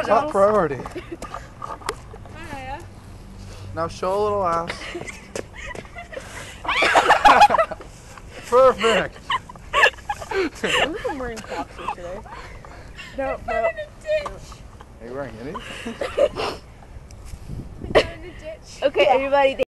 Top priority. Hi, Now show a little ass. Perfect. I'm wearing boxers today. No. Are you wearing any? Okay, everybody.